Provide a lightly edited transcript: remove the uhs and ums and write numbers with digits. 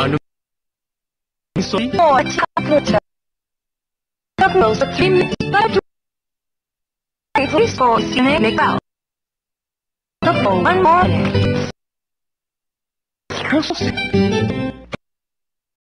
Ano? Sorry? Oh, it's a couple of 3 minutes, but please go in out. Couple, one more.